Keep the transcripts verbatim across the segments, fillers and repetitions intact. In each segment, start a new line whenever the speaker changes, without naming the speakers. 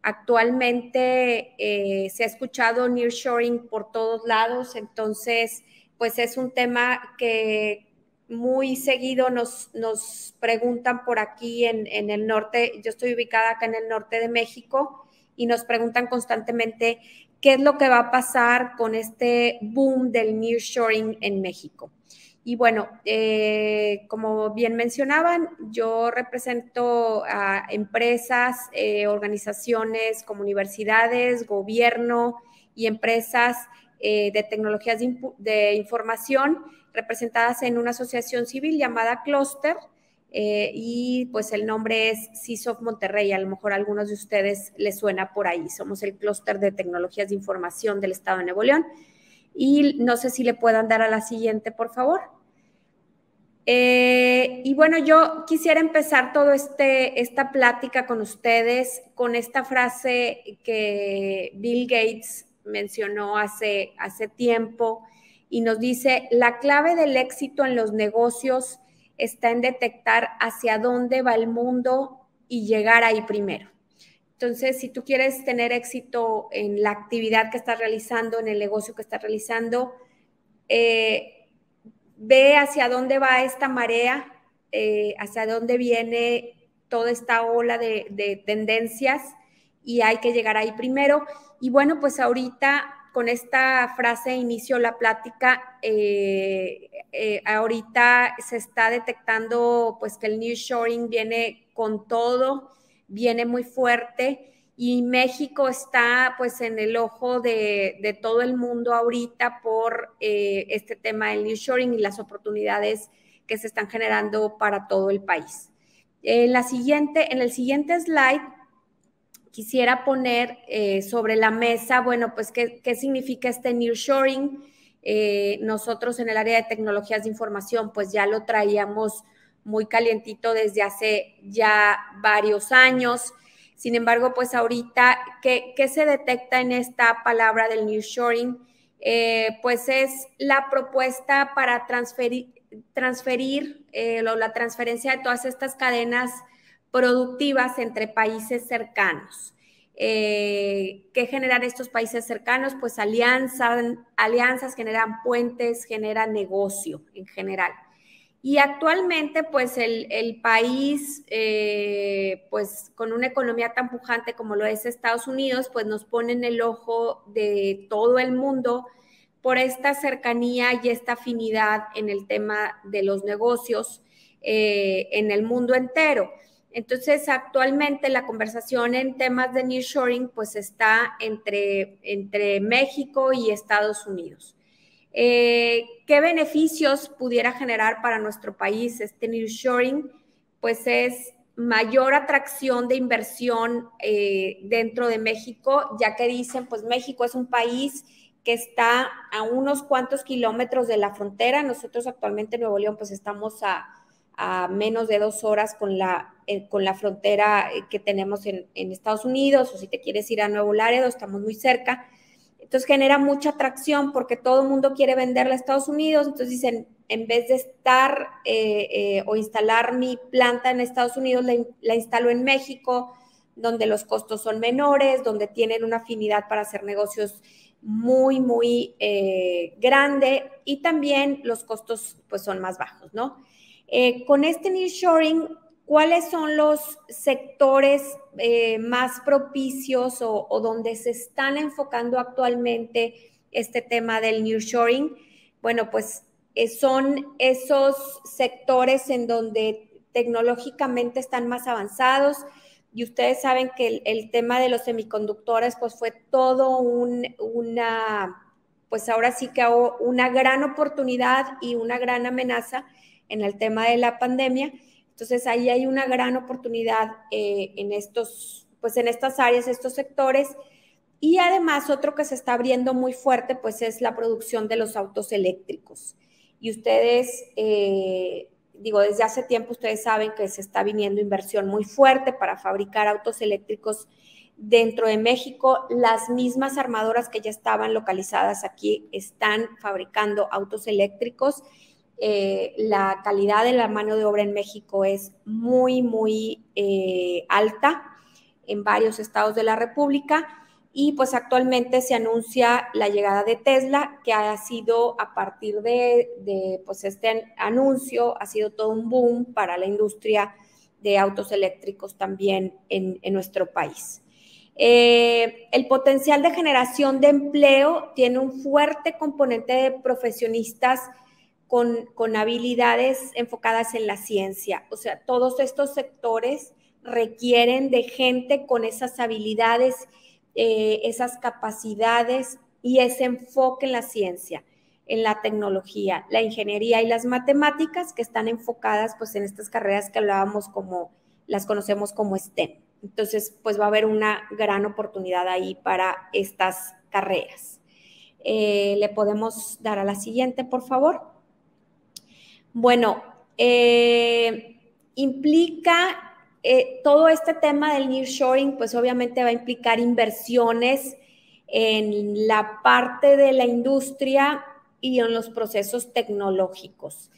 Actualmente eh, se ha escuchado nearshoring por todos lados, entonces pues es un tema que muy seguido nos, nos preguntan por aquí en, en el norte. Yo estoy ubicada acá en el norte de México y nos preguntan constantemente qué es lo que va a pasar con este boom del nearshoring en México. Y bueno, eh, como bien mencionaban, yo represento a empresas, eh, organizaciones como universidades, gobierno y empresas eh, de tecnologías de, de información representadas en una asociación civil llamada Cluster, eh, y pues el nombre es C I S O F Monterrey. A lo mejor a algunos de ustedes les suena por ahí. Somos el Clúster de Tecnologías de Información del Estado de Nuevo León. Y no sé si le puedan dar a la siguiente, por favor. Eh, y bueno, yo quisiera empezar toda este, esta plática con ustedes con esta frase que Bill Gates mencionó hace, hace tiempo y nos dice: la clave del éxito en los negocios está en detectar hacia dónde va el mundo y llegar ahí primero. Entonces, si tú quieres tener éxito en la actividad que estás realizando, en el negocio que estás realizando, eh, ve hacia dónde va esta marea, eh, hacia dónde viene toda esta ola de, de tendencias y hay que llegar ahí primero. Y bueno, pues ahorita con esta frase inicio la plática. Eh, eh, ahorita se está detectando pues que el nearshoring viene con todo, viene muy fuerte. Y México está pues en el ojo de, de todo el mundo ahorita por eh, este tema del nearshoring y las oportunidades que se están generando para todo el país. En, la siguiente, en el siguiente slide quisiera poner eh, sobre la mesa, bueno, pues qué, qué significa este nearshoring. Eh, nosotros en el área de tecnologías de información pues ya lo traíamos muy calientito desde hace ya varios años. Sin embargo, pues ahorita, ¿qué, qué se detecta en esta palabra del nearshoring? Eh, pues es la propuesta para transferir, transferir eh, la transferencia de todas estas cadenas productivas entre países cercanos. Eh, ¿Qué generan estos países cercanos? Pues alianzas, alianzas generan puentes, generan negocio en general. Y actualmente, pues el, el país, eh, pues con una economía tan pujante como lo es Estados Unidos, pues nos pone en el ojo de todo el mundo por esta cercanía y esta afinidad en el tema de los negocios eh, en el mundo entero. Entonces, actualmente la conversación en temas de nearshoring pues está entre, entre México y Estados Unidos. Eh, ¿Qué beneficios pudiera generar para nuestro país este nearshoring? Pues es mayor atracción de inversión eh, dentro de México, ya que dicen, pues México es un país que está a unos cuantos kilómetros de la frontera. Nosotros actualmente en Nuevo León pues estamos a, a menos de dos horas con la, eh, con la frontera que tenemos en, en Estados Unidos, o si te quieres ir a Nuevo Laredo, estamos muy cerca. Entonces genera mucha atracción porque todo el mundo quiere venderle a Estados Unidos. Entonces dicen, en vez de estar eh, eh, o instalar mi planta en Estados Unidos, la, la instalo en México, donde los costos son menores, donde tienen una afinidad para hacer negocios muy, muy eh, grande y también los costos pues son más bajos, ¿no? Eh, con este nearshoring, ¿cuáles son los sectores eh, más propicios o, o donde se están enfocando actualmente este tema del nearshoring? Bueno, pues eh, son esos sectores en donde tecnológicamente están más avanzados y ustedes saben que el, el tema de los semiconductores pues fue todo un, una, pues ahora sí que una gran oportunidad y una gran amenaza en el tema de la pandemia. Entonces ahí hay una gran oportunidad eh, en estos, pues en estas áreas, estos sectores. Y además otro que se está abriendo muy fuerte pues es la producción de los autos eléctricos. Y ustedes, eh, digo, desde hace tiempo ustedes saben que se está viniendo inversión muy fuerte para fabricar autos eléctricos dentro de México. Las mismas armadoras que ya estaban localizadas aquí están fabricando autos eléctricos. Eh, la calidad de la mano de obra en México es muy, muy eh, alta. en varios estados de la República. Y pues actualmente se anuncia la llegada de Tesla, que ha sido a partir de, de pues este anuncio, ha sido todo un boom para la industria de autos eléctricos también en, en nuestro país. Eh, el potencial de generación de empleo tiene un fuerte componente de profesionistas con, con habilidades enfocadas en la ciencia. O sea, todos estos sectores requieren de gente con esas habilidades, eh, esas capacidades y ese enfoque en la ciencia, en la tecnología, la ingeniería y las matemáticas, que están enfocadas pues en estas carreras que hablábamos como, las conocemos como STEM. Entonces, pues va a haber una gran oportunidad ahí para estas carreras. Eh, ¿Le podemos dar a la siguiente, por favor? Bueno, eh, implica eh, todo este tema del nearshoring, pues obviamente va a implicar inversiones en la parte de la industria y en los procesos tecnológicos.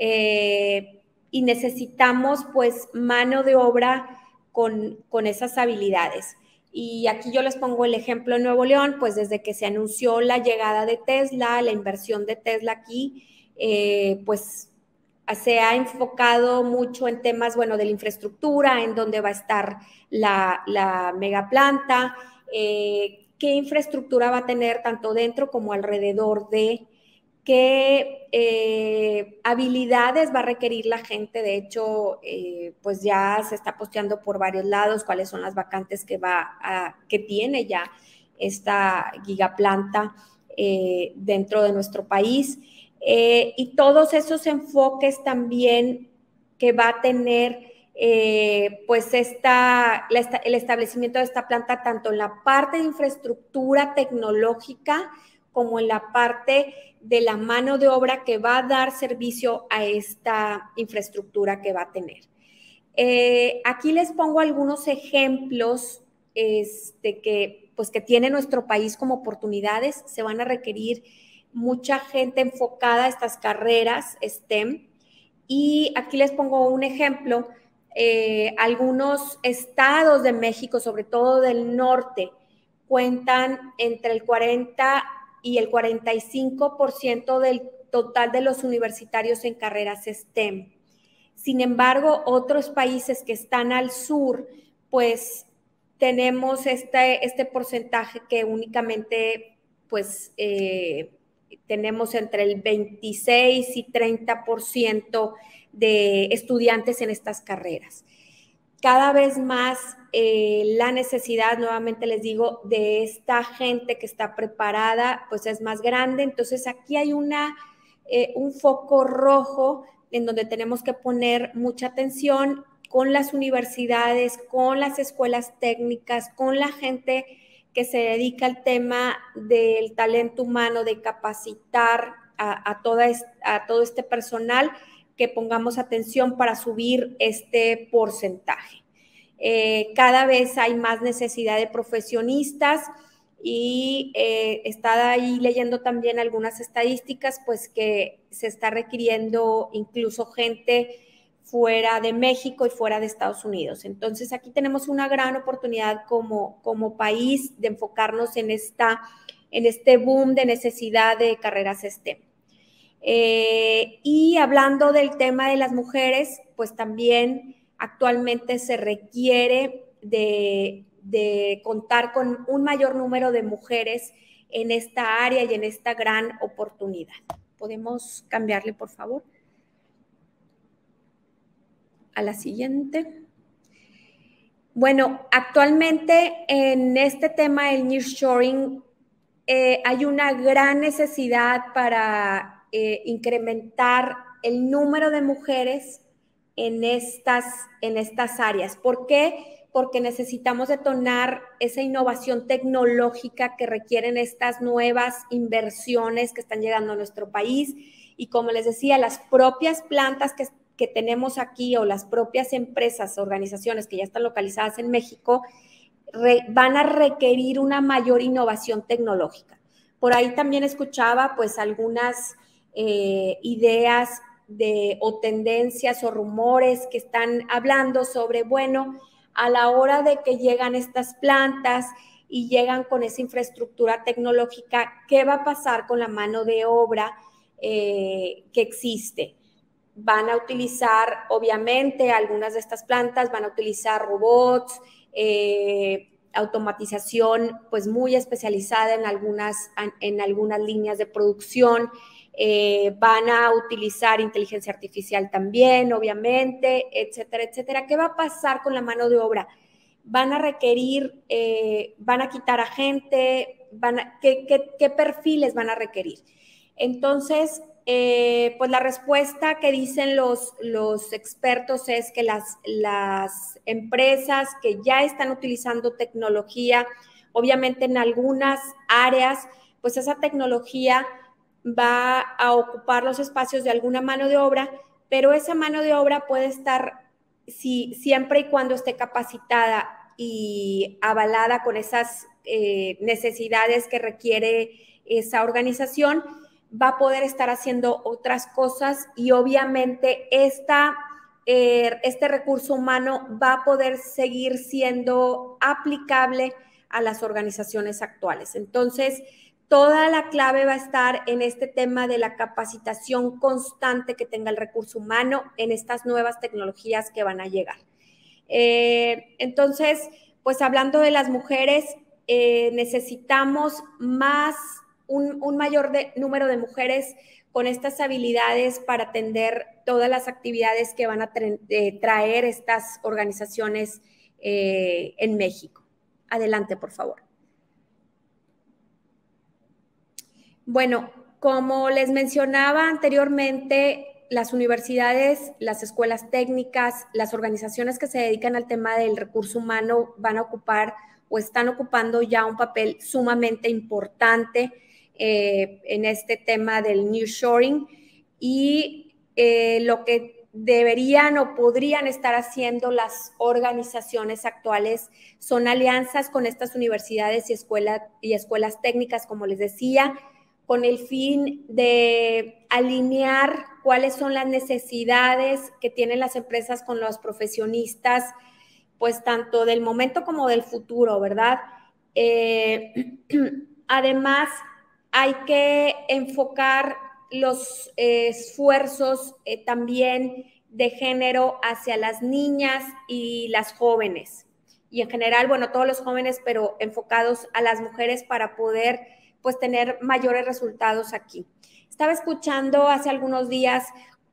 Eh, y necesitamos pues mano de obra con, con esas habilidades. Y aquí yo les pongo el ejemplo en Nuevo León, pues desde que se anunció la llegada de Tesla, la inversión de Tesla aquí, eh, pues se ha enfocado mucho en temas, bueno, de la infraestructura, en dónde va a estar la, la megaplanta, eh, qué infraestructura va a tener tanto dentro como alrededor de, qué eh, habilidades va a requerir la gente. De hecho, eh, pues ya se está posteando por varios lados cuáles son las vacantes que, va a, que tiene ya esta gigaplanta eh, dentro de nuestro país. Eh, y todos esos enfoques también que va a tener eh, pues esta, la, el establecimiento de esta planta tanto en la parte de infraestructura tecnológica como en la parte de la mano de obra que va a dar servicio a esta infraestructura que va a tener. Eh, aquí les pongo algunos ejemplos este, que, pues, que tiene nuestro país como oportunidades. Se van a requerir mucha gente enfocada a estas carreras STEM. Y aquí les pongo un ejemplo. Eh, algunos estados de México, sobre todo del norte, cuentan entre el cuarenta y el cuarenta y cinco por ciento del total de los universitarios en carreras STEM. Sin embargo, otros países que están al sur, pues tenemos este, este porcentaje que únicamente, pues, eh, tenemos entre el veintiséis y treinta por ciento de estudiantes en estas carreras. Cada vez más eh, la necesidad, nuevamente les digo, de esta gente que está preparada, pues es más grande. Entonces aquí hay una, eh, un foco rojo en donde tenemos que poner mucha atención con las universidades, con las escuelas técnicas, con la gente que se dedica al tema del talento humano, de capacitar a, a, toda es, a todo este personal, que pongamos atención para subir este porcentaje. Eh, cada vez hay más necesidad de profesionistas y eh, está ahí leyendo también algunas estadísticas, pues que se está requiriendo incluso gente fuera de México y fuera de Estados Unidos. Entonces aquí tenemos una gran oportunidad como, como país de enfocarnos en, esta, en este boom de necesidad de carreras STEM. Eh, y hablando del tema de las mujeres, pues también actualmente se requiere de, de contar con un mayor número de mujeres en esta área y en esta gran oportunidad. ¿Podemos cambiarle, por favor? A la siguiente. Bueno, actualmente en este tema del nearshoring eh, hay una gran necesidad para eh, incrementar el número de mujeres en estas, en estas áreas. ¿Por qué? Porque necesitamos detonar esa innovación tecnológica que requieren estas nuevas inversiones que están llegando a nuestro país. Y como les decía, las propias plantas que, que tenemos aquí o las propias empresas, organizaciones que ya están localizadas en México, re, van a requerir una mayor innovación tecnológica. Por ahí también escuchaba pues algunas eh, ideas de, o tendencias o rumores que están hablando sobre, bueno, a la hora de que llegan estas plantas y llegan con esa infraestructura tecnológica, ¿qué va a pasar con la mano de obra eh, que existe? Van a utilizar, obviamente, algunas de estas plantas van a utilizar robots, eh, automatización pues muy especializada en algunas, en algunas líneas de producción, eh, van a utilizar inteligencia artificial también, obviamente, etcétera, etcétera. ¿Qué va a pasar con la mano de obra? Van a requerir, eh, van a quitar a gente, van a, ¿qué, qué, qué perfiles van a requerir? Entonces, eh, pues la respuesta que dicen los, los expertos es que las, las empresas que ya están utilizando tecnología, obviamente en algunas áreas, pues esa tecnología va a ocupar los espacios de alguna mano de obra, pero esa mano de obra puede estar, si, siempre y cuando esté capacitada y avalada con esas eh, necesidades que requiere esa organización, va a poder estar haciendo otras cosas y obviamente esta, eh, este recurso humano va a poder seguir siendo aplicable a las organizaciones actuales. Entonces, toda la clave va a estar en este tema de la capacitación constante que tenga el recurso humano en estas nuevas tecnologías que van a llegar. Eh, entonces, pues hablando de las mujeres, eh, necesitamos más, un, un mayor de, número de mujeres con estas habilidades para atender todas las actividades que van a tra eh, traer estas organizaciones eh, en México. Adelante, por favor. Bueno, como les mencionaba anteriormente, las universidades, las escuelas técnicas, las organizaciones que se dedican al tema del recurso humano van a ocupar o están ocupando ya un papel sumamente importante eh, en este tema del nearshoring y eh, lo que deberían o podrían estar haciendo las organizaciones actuales son alianzas con estas universidades y, escuela, y escuelas técnicas, como les decía, con el fin de alinear cuáles son las necesidades que tienen las empresas con los profesionistas, pues tanto del momento como del futuro, ¿verdad? Eh, además, hay que enfocar los eh, esfuerzos eh, también de género hacia las niñas y las jóvenes. Y en general, bueno, todos los jóvenes, pero enfocados a las mujeres para poder pues tener mayores resultados aquí. Estaba escuchando hace algunos días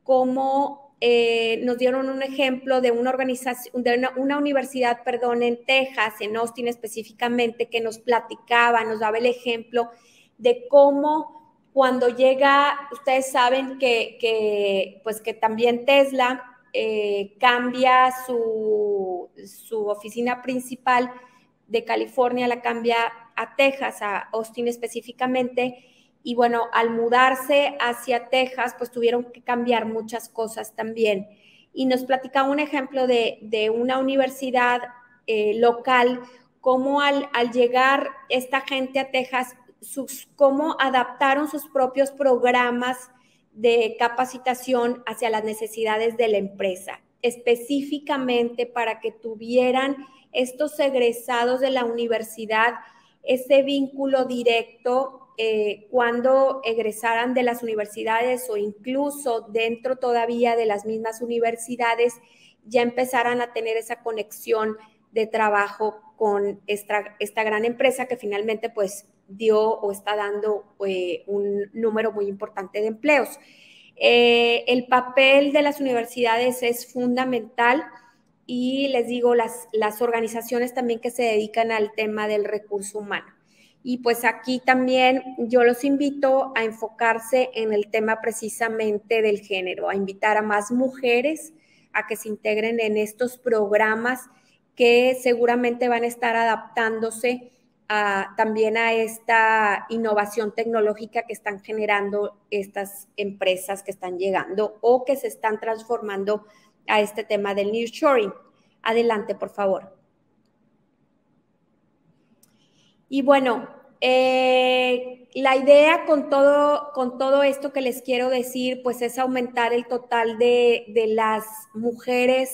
cómo eh, nos dieron un ejemplo de una organización, de una, una universidad, perdón, en Texas, en Austin específicamente, que nos platicaba, nos daba el ejemplo de cómo cuando llega, ustedes saben que, que pues que también Tesla eh, cambia su, su oficina principal de California, la cambia a Texas, a Austin específicamente, y bueno, al mudarse hacia Texas, pues tuvieron que cambiar muchas cosas también. Y nos platicaba un ejemplo de, de una universidad eh, local, cómo al, al llegar esta gente a Texas, sus, cómo adaptaron sus propios programas de capacitación hacia las necesidades de la empresa, específicamente para que tuvieran estos egresados de la universidad ese vínculo directo eh, cuando egresaran de las universidades o incluso dentro todavía de las mismas universidades ya empezaran a tener esa conexión de trabajo con esta, esta gran empresa que finalmente pues dio o está dando eh, un número muy importante de empleos. Eh, el papel de las universidades es fundamental y les digo, las, las organizaciones también que se dedican al tema del recurso humano. Y pues aquí también yo los invito a enfocarse en el tema precisamente del género, a invitar a más mujeres a que se integren en estos programas que seguramente van a estar adaptándose a, también a esta innovación tecnológica que están generando estas empresas que están llegando o que se están transformando a este tema del nearshoring. Adelante, por favor. Y bueno, eh, la idea con todo, con todo esto que les quiero decir, pues es aumentar el total de, de las mujeres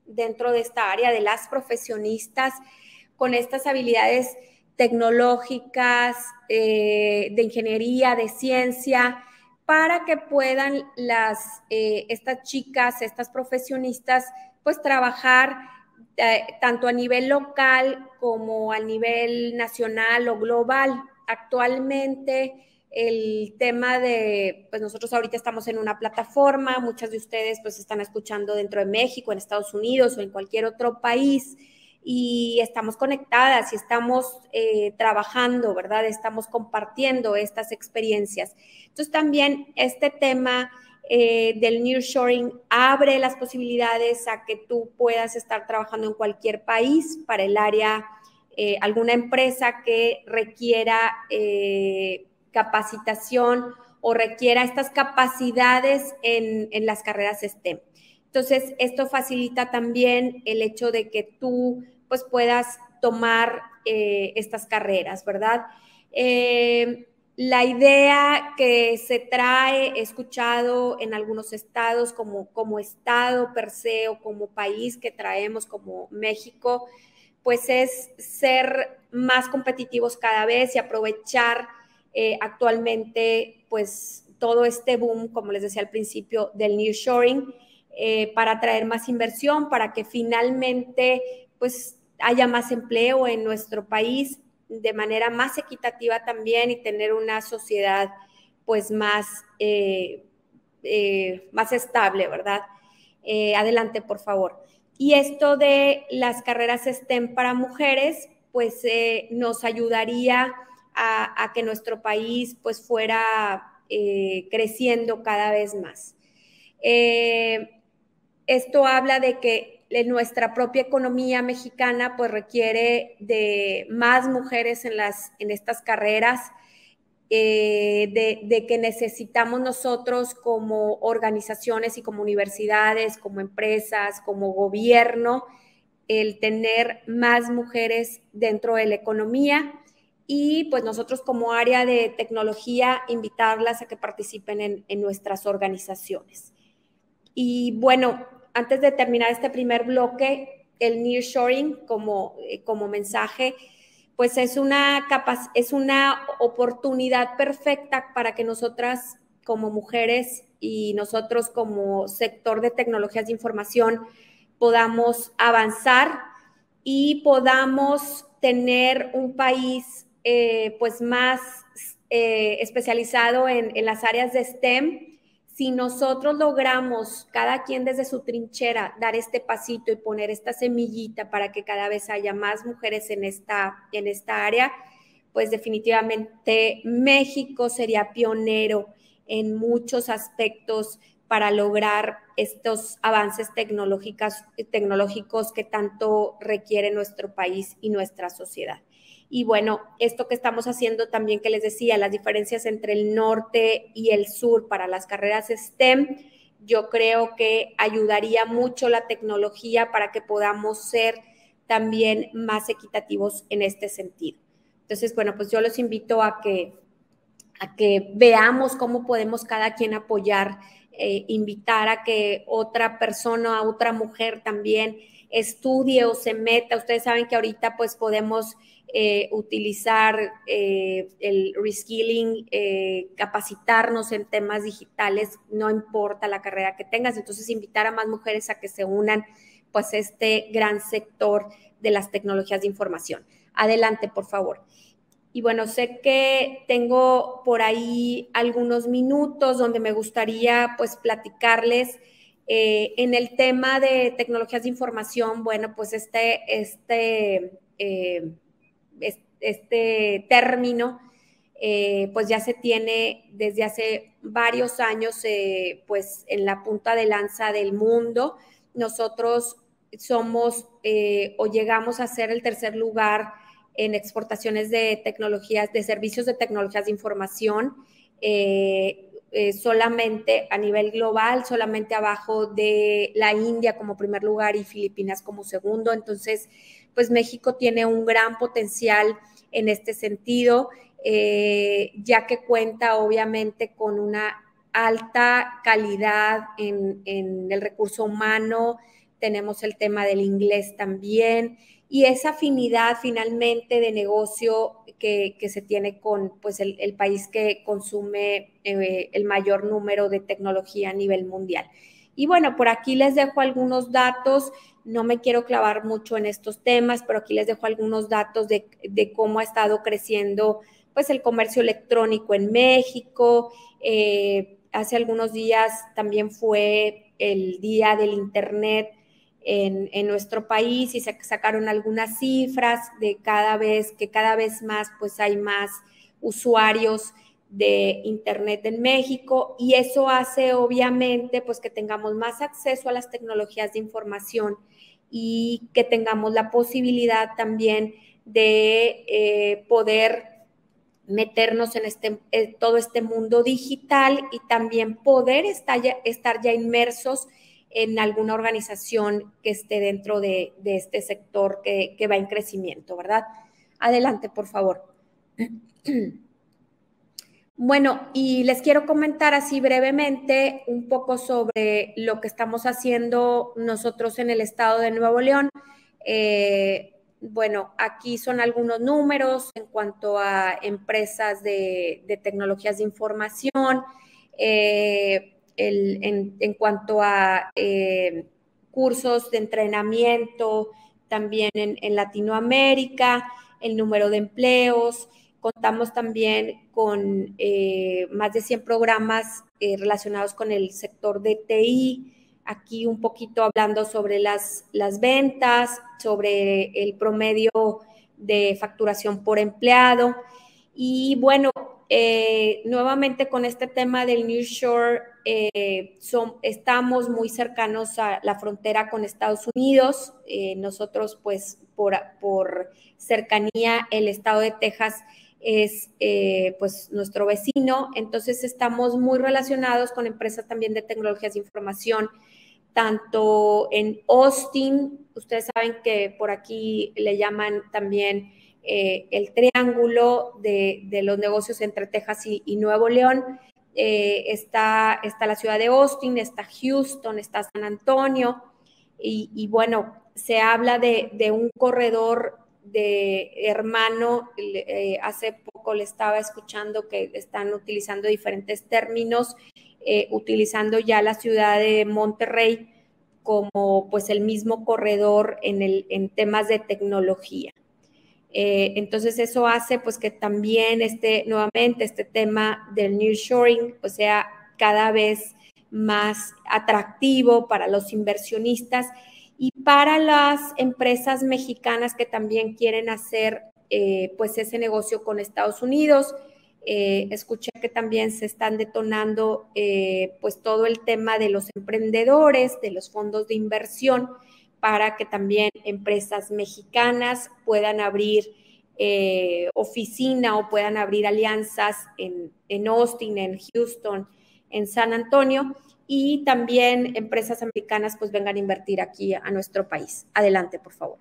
dentro de esta área, de las profesionistas con estas habilidades tecnológicas, eh, de ingeniería, de ciencia, para que puedan las, eh, estas chicas, estas profesionistas, pues trabajar eh, tanto a nivel local como a nivel nacional o global. Actualmente el tema de, pues nosotros ahorita estamos en una plataforma, muchas de ustedes pues están escuchando dentro de México, en Estados Unidos o en cualquier otro país, y estamos conectadas y estamos eh, trabajando, ¿verdad? Estamos compartiendo estas experiencias. Entonces también este tema eh, del nearshoring abre las posibilidades a que tú puedas estar trabajando en cualquier país para el área, eh, alguna empresa que requiera eh, capacitación o requiera estas capacidades en, en las carreras STEM. Entonces, esto facilita también el hecho de que tú pues puedas tomar eh, estas carreras, ¿verdad? Eh, la idea que se trae, he escuchado en algunos estados como, como estado per se o como país que traemos como México, pues es ser más competitivos cada vez y aprovechar eh, actualmente pues todo este boom, como les decía al principio, del nearshoring, eh, para atraer más inversión, para que finalmente pues haya más empleo en nuestro país de manera más equitativa también y tener una sociedad pues más, eh, eh, más estable, ¿verdad? Eh, adelante, por favor. Y esto de las carreras STEM para mujeres, pues eh, nos ayudaría a, a, que nuestro país pues fuera eh, creciendo cada vez más. Eh, esto habla de que nuestra propia economía mexicana pues requiere de más mujeres en, las, en estas carreras, eh, de, de que necesitamos nosotros como organizaciones y como universidades, como empresas, como gobierno, el tener más mujeres dentro de la economía y pues nosotros como área de tecnología invitarlas a que participen en, en nuestras organizaciones. Y bueno, antes de terminar este primer bloque, el nearshoring como, como mensaje, pues es una, capaz, es una oportunidad perfecta para que nosotras como mujeres y nosotros como sector de tecnologías de información podamos avanzar y podamos tener un país eh, pues más eh, especializado en, en las áreas de STEM. Si nosotros logramos, cada quien desde su trinchera, dar este pasito y poner esta semillita para que cada vez haya más mujeres en esta, en esta área, pues definitivamente México sería pionero en muchos aspectos para lograr estos avances tecnológicos, tecnológicos que tanto requiere nuestro país y nuestra sociedad. Y bueno, esto que estamos haciendo también que les decía, las diferencias entre el norte y el sur para las carreras STEM, yo creo que ayudaría mucho la tecnología para que podamos ser también más equitativos en este sentido. Entonces, bueno, pues yo los invito a que, a que veamos cómo podemos cada quien apoyar, eh, invitar a que otra persona, otra mujer también estudie o se meta. Ustedes saben que ahorita pues podemos eh, utilizar eh, el reskilling, eh, capacitarnos en temas digitales, no importa la carrera que tengas. Entonces, invitar a más mujeres a que se unan pues a este gran sector de las tecnologías de información. Adelante, por favor. Y bueno, sé que tengo por ahí algunos minutos donde me gustaría pues platicarles eh, en el tema de tecnologías de información. Bueno, pues este, este, eh, este término eh, pues ya se tiene desde hace varios años eh, pues en la punta de lanza del mundo. Nosotros somos eh, o llegamos a ser el tercer lugar en exportaciones de tecnologías, de servicios de tecnologías de información, eh, eh, solamente a nivel global, solamente abajo de la India como primer lugar y Filipinas como segundo. Entonces, pues México tiene un gran potencial en este sentido, eh, ya que cuenta obviamente con una alta calidad en, en el recurso humano, tenemos el tema del inglés también, y esa afinidad finalmente de negocio que, que se tiene con pues, el, el país que consume eh, el mayor número de tecnología a nivel mundial. Y bueno, por aquí les dejo algunos datos, no me quiero clavar mucho en estos temas, pero aquí les dejo algunos datos de, de cómo ha estado creciendo pues, el comercio electrónico en México. Eh, hace algunos días también fue el Día del Internet en, en nuestro país y se sacaron algunas cifras de cada vez, que cada vez más pues hay más usuarios de Internet en México, y eso hace obviamente pues que tengamos más acceso a las tecnologías de información y que tengamos la posibilidad también de eh, poder meternos en este, en todo este mundo digital y también poder estar ya, estar ya inmersos en alguna organización que esté dentro de, de este sector que, que va en crecimiento, ¿verdad? Adelante, por favor. Bueno, y les quiero comentar así brevemente un poco sobre lo que estamos haciendo nosotros en el estado de Nuevo León. Eh, bueno, aquí son algunos números en cuanto a empresas de, de tecnologías de información, eh, el, en, en, cuanto a eh, cursos de entrenamiento también en, en Latinoamérica, el número de empleos. Contamos también con eh, más de cien programas eh, relacionados con el sector de T I. Aquí un poquito hablando sobre las, las ventas, sobre el promedio de facturación por empleado. Y bueno, eh, nuevamente con este tema del nearshore, eh, son, estamos muy cercanos a la frontera con Estados Unidos. Eh, nosotros, pues, por, por cercanía, el estado de Texas es eh, pues nuestro vecino, entonces estamos muy relacionados con empresas también de tecnologías de información, tanto en Austin, ustedes saben que por aquí le llaman también eh, el triángulo de, de los negocios entre Texas y, y Nuevo León. Eh, está, está la ciudad de Austin, está Houston, está San Antonio, y, y bueno, se habla de, de un corredor de hermano. Eh, hace poco le estaba escuchando que están utilizando diferentes términos, eh, utilizando ya la ciudad de Monterrey como pues el mismo corredor en, el, en temas de tecnología. Eh, entonces eso hace pues que también este, nuevamente este tema del nearshoring pues sea cada vez más atractivo para los inversionistas y para las empresas mexicanas que también quieren hacer eh, pues ese negocio con Estados Unidos. Eh, escuché que también se están detonando eh, pues todo el tema de los emprendedores, de los fondos de inversión, para que también empresas mexicanas puedan abrir eh, oficina o puedan abrir alianzas en, en Austin, en Houston, en San Antonio, y también empresas americanas pues vengan a invertir aquí a nuestro país. Adelante, por favor.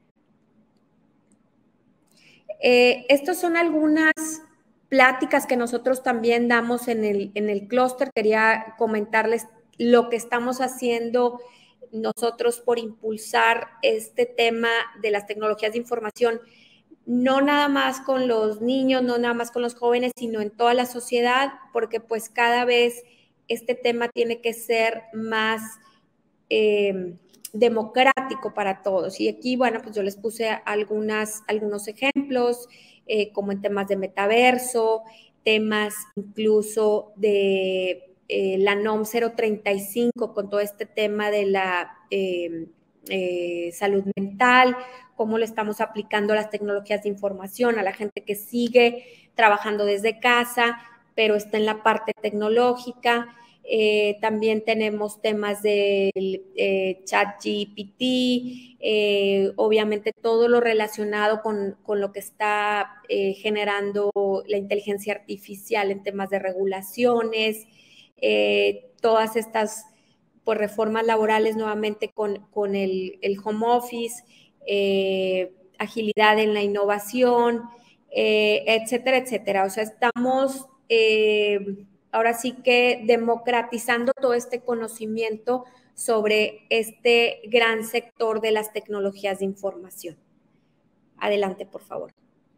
Eh, estos son algunas pláticas que nosotros también damos en el, en el clúster. Quería comentarles lo que estamos haciendo nosotros por impulsar este tema de las tecnologías de información, no nada más con los niños, no nada más con los jóvenes, sino en toda la sociedad, porque pues cada vez este tema tiene que ser más eh, democrático para todos. Y aquí, bueno, pues yo les puse algunas, algunos ejemplos, eh, como en temas de metaverso, temas incluso de eh, la N O M cero treinta y cinco, con todo este tema de la eh, eh, salud mental, cómo le estamos aplicando las tecnologías de información a la gente que sigue trabajando desde casa, pero está en la parte tecnológica. Eh, también tenemos temas del eh, chat G P T, eh, obviamente todo lo relacionado con, con lo que está eh, generando la inteligencia artificial en temas de regulaciones, eh, todas estas pues, reformas laborales nuevamente con, con el, el home office, eh, agilidad en la innovación, eh, etcétera, etcétera. O sea, estamos... Eh, ahora sí que democratizando todo este conocimiento sobre este gran sector de las tecnologías de información. Adelante, por favor.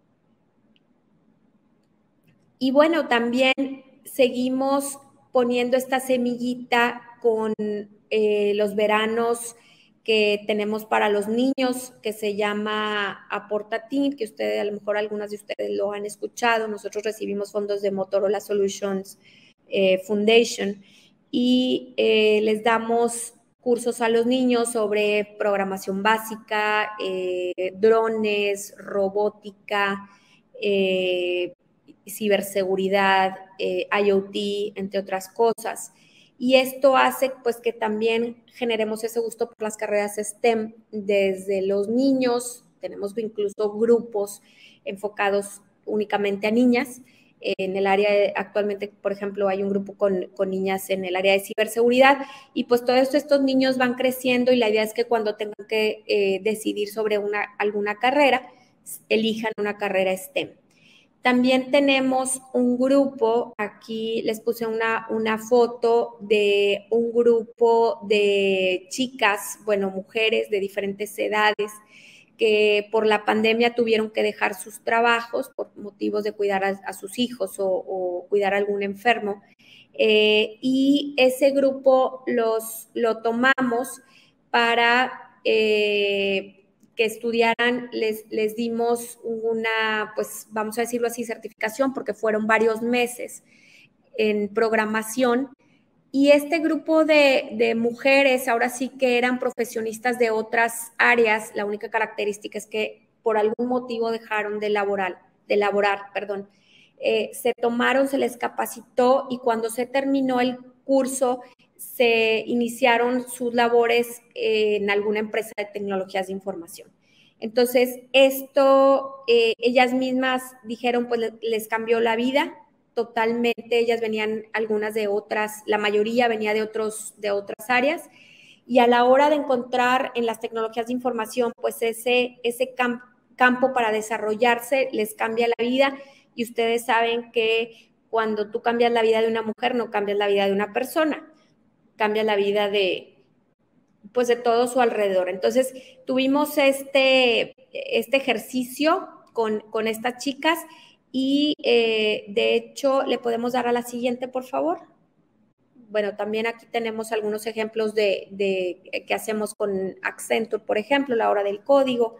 Y bueno, también seguimos poniendo esta semillita con eh, los veranos que tenemos para los niños, que se llama Aportatín, que ustedes, a lo mejor algunas de ustedes lo han escuchado. Nosotros recibimos fondos de Motorola Solutions eh, Foundation y eh, les damos cursos a los niños sobre programación básica, eh, drones, robótica, eh, ciberseguridad, eh, IoT, entre otras cosas. Y esto hace pues que también generemos ese gusto por las carreras STEM desde los niños. Tenemos incluso grupos enfocados únicamente a niñas. En el área, de, actualmente, por ejemplo, hay un grupo con, con niñas en el área de ciberseguridad y pues todos estos niños van creciendo y la idea es que cuando tengan que eh, decidir sobre una, alguna carrera, elijan una carrera STEM. También tenemos un grupo, aquí les puse una, una foto de un grupo de chicas, bueno, mujeres de diferentes edades, que por la pandemia tuvieron que dejar sus trabajos por motivos de cuidar a, a sus hijos o, o cuidar a algún enfermo. Eh, y ese grupo los, lo tomamos para eh, que estudiaran, les, les dimos una, pues vamos a decirlo así, certificación, porque fueron varios meses en programación. Y este grupo de, de mujeres ahora sí que eran profesionistas de otras áreas. La única característica es que por algún motivo dejaron de laborar, de laborar, perdón. Eh, se tomaron, se les capacitó y cuando se terminó el curso se iniciaron sus labores eh, en alguna empresa de tecnologías de información. Entonces, esto, eh, ellas mismas dijeron, pues les cambió la vida totalmente. Ellas venían algunas de otras, la mayoría venía de, otros, de otras áreas, y a la hora de encontrar en las tecnologías de información, pues ese, ese camp, campo para desarrollarse les cambia la vida, y ustedes saben que cuando tú cambias la vida de una mujer, no cambias la vida de una persona, cambias la vida de, pues de todo su alrededor. Entonces, tuvimos este, este ejercicio con, con estas chicas y eh, de hecho le podemos dar a la siguiente, por favor. Bueno, también aquí tenemos algunos ejemplos de, de que hacemos con Accenture, por ejemplo, la hora del código,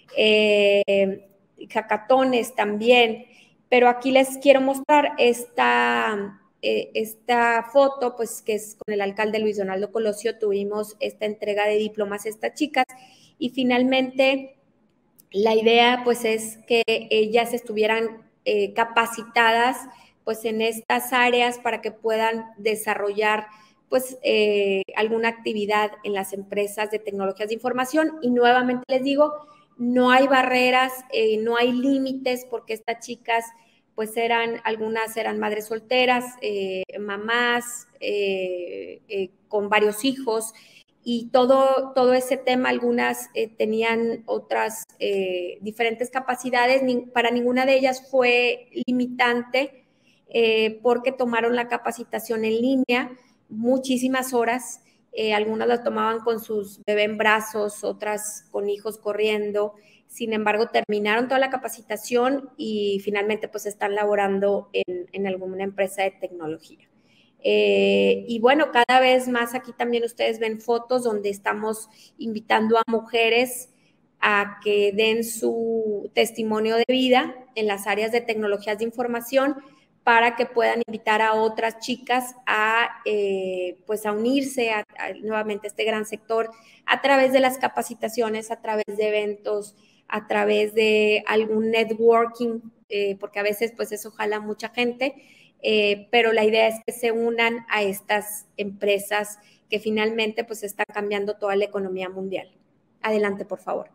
eh, hackatones también, pero aquí les quiero mostrar esta, eh, esta foto, pues que es con el alcalde Luis Donaldo Colosio. Tuvimos esta entrega de diplomas a estas chicas y finalmente la idea pues es que ellas estuvieran eh, capacitadas pues en estas áreas para que puedan desarrollar pues eh, alguna actividad en las empresas de tecnologías de información. Y nuevamente les digo, no hay barreras, eh, no hay límites, porque estas chicas pues eran, algunas eran madres solteras, eh, mamás eh, eh, con varios hijos, y todo, todo ese tema, algunas eh, tenían otras eh, diferentes capacidades. Ni, para ninguna de ellas fue limitante eh, porque tomaron la capacitación en línea, muchísimas horas. Eh, algunas las tomaban con sus bebés en brazos, otras con hijos corriendo. Sin embargo, terminaron toda la capacitación y finalmente pues están laborando en, en alguna empresa de tecnología. Eh, y bueno, cada vez más aquí también ustedes ven fotos donde estamos invitando a mujeres a que den su testimonio de vida en las áreas de tecnologías de información para que puedan invitar a otras chicas a, eh, pues a unirse a, a, nuevamente a este gran sector a través de las capacitaciones, a través de eventos, a través de algún networking, eh, porque a veces pues eso jala mucha gente. Eh, pero la idea es que se unan a estas empresas que finalmente pues están cambiando toda la economía mundial. Adelante, por favor.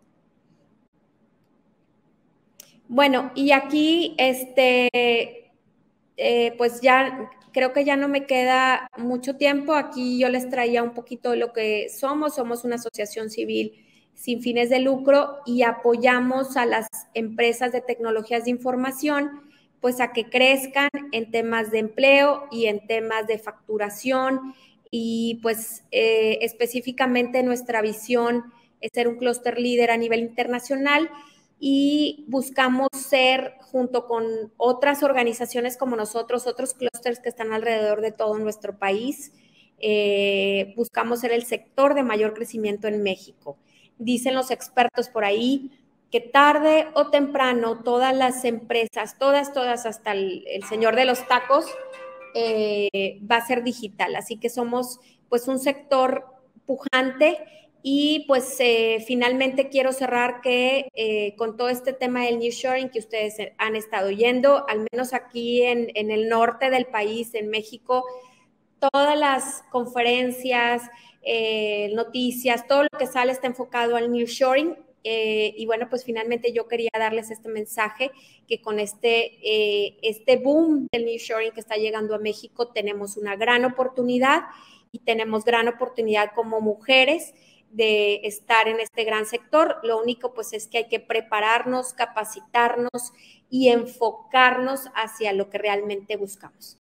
Bueno, y aquí, este, eh, pues ya creo que ya no me queda mucho tiempo. Aquí yo les traía un poquito de lo que somos. Somos una asociación civil sin fines de lucro y apoyamos a las empresas de tecnologías de información pues a que crezcan en temas de empleo y en temas de facturación y pues eh, específicamente nuestra visión es ser un clúster líder a nivel internacional y buscamos ser, junto con otras organizaciones como nosotros, otros clústeres que están alrededor de todo nuestro país, eh, buscamos ser el sector de mayor crecimiento en México. Dicen los expertos por ahí que tarde o temprano todas las empresas, todas, todas, hasta el, el señor de los tacos, eh, va a ser digital. Así que somos pues un sector pujante y pues eh, finalmente quiero cerrar que eh, con todo este tema del nearshoring que ustedes han estado oyendo, al menos aquí en, en el norte del país, en México, todas las conferencias, eh, noticias, todo lo que sale está enfocado al nearshoring. Eh, y bueno, pues finalmente yo quería darles este mensaje que con este, eh, este boom del nearshoring que está llegando a México tenemos una gran oportunidad y tenemos gran oportunidad como mujeres de estar en este gran sector. Lo único pues es que hay que prepararnos, capacitarnos y enfocarnos hacia lo que realmente buscamos.